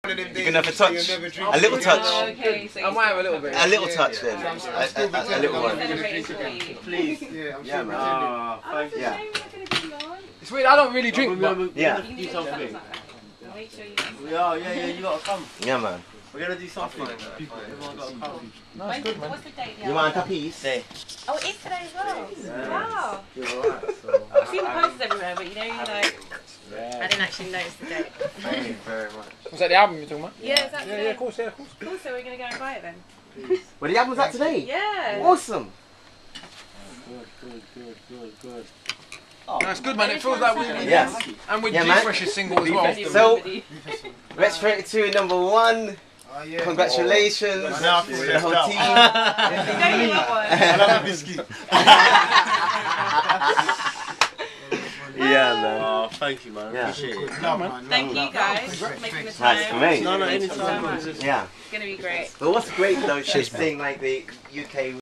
You're gonna have a touch, a little touch. Oh, okay, so I might have a little bit. A little touch then. A little one. Please. Yeah, man. Oh, thank you. Yeah. It's weird, I don't really drink, but... Yeah. Do something. Make sure you... We are, yeah, you gotta come. Yeah, man. We're gonna do something. Everyone gotta come. No, it's good, man. What's the date? You want a piece? Oh, it is today as well. Wow. You're alright, so. I've seen the posters everywhere, but you know, I didn't actually notice the date. Thank you very much. Was that the album you're talking about? Yeah, is that Yeah, today? of course, Cool, so we're gonna go and buy it then. Well, the album's out today. Yeah. Awesome. Good. No, it's good, man. It feels like we... Yes. And with Yeah, man. G-Fresh's single as well. So, Rex 32 #1. Congratulations, the whole team. Yeah, man. Oh, thank you, man. Yeah. Appreciate it. Thank you guys for making the time. Nice for me. No, Thank you anytime. so much. Yeah. It's gonna be great. But what's great though is seeing like the UK